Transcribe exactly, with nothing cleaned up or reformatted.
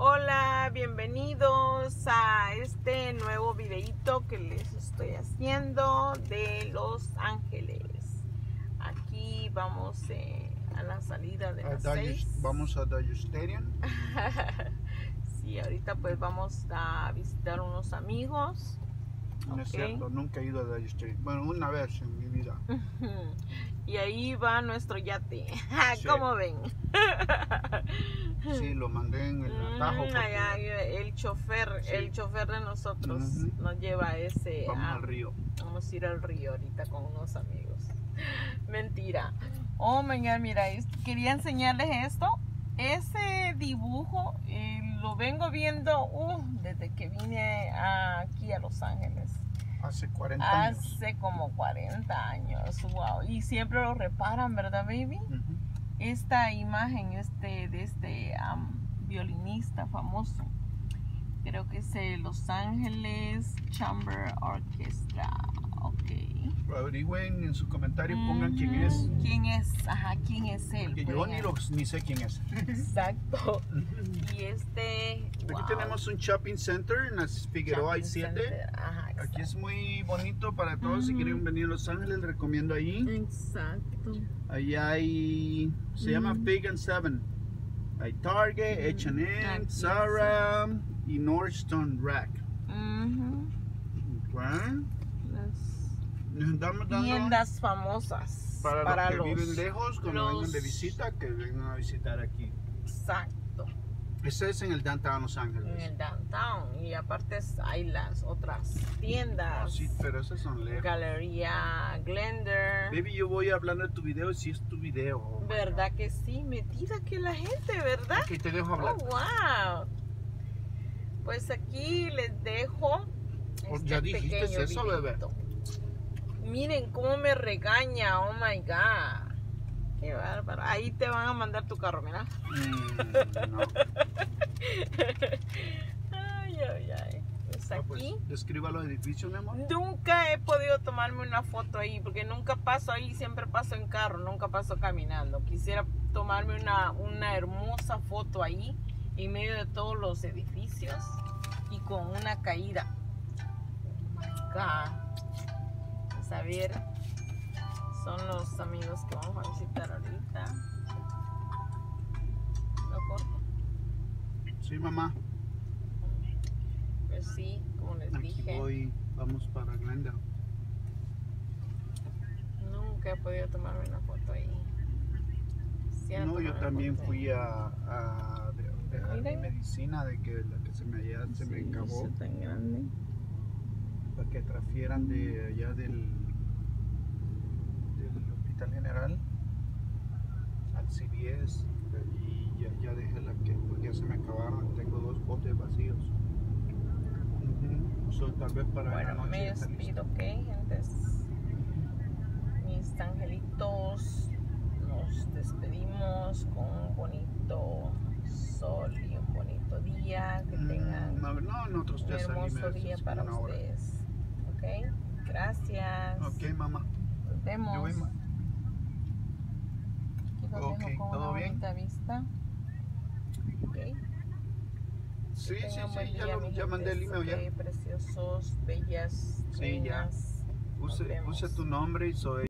Hola, bienvenidos a este nuevo videito que les estoy haciendo de Los Ángeles. Aquí vamos eh, a la salida de las seis. Vamos a Dodger Stadium. Sí, ahorita pues vamos a visitar unos amigos. No Okay. es cierto, nunca he ido a Dodger Stadium. Bueno, una vez en mi vida. Y ahí va nuestro yate. Sí. ¿Cómo ven? Sí, lo mandé en el atajo. Mm, allá, el chofer, Sí. el chofer de nosotros Uh-huh. nos lleva a ese. Vamos a, al río. Vamos a ir al río ahorita con unos amigos. Mentira. Oh my God, mira, quería enseñarles esto. Ese dibujo eh, lo vengo viendo uh, desde que vine a, aquí a Los Ángeles. Hace cuarenta años. Hace como cuarenta años. Wow. Y siempre lo reparan, ¿verdad, baby? Uh-huh. Esta imagen este, de este um, violinista famoso, creo que es el Los Ángeles Chamber Orchestra. Ok. Averigüen en sus comentarios, pongan quién es. ¿Quién es? Ajá, ¿quién es él? Porque yo ni, lo, ni sé quién es. Exacto. Y este. Aquí wow. tenemos un shopping center en la Figueroa hay siete. Ajá, aquí es muy bonito para todos. Uh-huh. Si quieren venir a Los Ángeles, les recomiendo ahí. Exacto. Ahí hay. Se uh-huh. llama Big and Seven. Hay Target, uh-huh. H and M, Zara y Nordstrom Rack. Uh-huh. Okay. Nos andamos dando tiendas famosas para, para los que los, viven lejos, cuando los... vengan de visita, que vengan a visitar aquí. Exacto. Ese es en el downtown Los Ángeles. En el downtown. Y aparte hay las otras tiendas. Oh, sí, pero esas son lejos. Galería Glendale. Baby, yo voy hablando de tu video, si es tu video. Oh, ¿verdad que sí? Metida que la gente, ¿verdad? Aquí te dejo hablar. Oh, wow. Pues aquí les dejo. Oh, este ya dijiste eso, videito. bebé. Miren cómo me regaña, oh my God. Qué bárbaro. Ahí te van a mandar tu carro, mira. Mm, no. Ay, ay, ay. Pues Ah, pues, aquí. describa los edificios, mi amor. Nunca he podido tomarme una foto ahí, porque nunca paso ahí, siempre paso en carro, nunca paso caminando. Quisiera tomarme una, una hermosa foto ahí, en medio de todos los edificios y con una caída. Oh my God. A ver, son los amigos que vamos a visitar ahorita. ¿Lo corto? Sí, mamá. Pues sí, como les Aquí dije. Voy, vamos para Glendale. Nunca he podido tomarme una foto ahí. Quisiera no, yo también foto fui a, a de, dejar mi medicina de que la que se me, allá, se sí, me acabó. Es tan grande. Para que transfieran de allá del, del Hospital General al C V S y ya, ya dejé la que porque ya se me acabaron, tengo dos botes vacíos. Uh-huh. So, tal vez para bueno, la noche me despido, ok, gentes. Mis angelitos, nos despedimos con un bonito sol y un bonito día. Que tengan mm, no, no, nosotros un hermoso día para ustedes. Ok, gracias. Ok, mamá. Nos vemos. Yo voy, ma Aquí los okay, dejo con ¿todo una bien? bonita vista. Okay. Sí, sí, sí, día, ya, lo, ya mandé el email. Okay, ya. preciosos, bellas, Sí, reinas. ya. Puse, puse tu nombre y soy.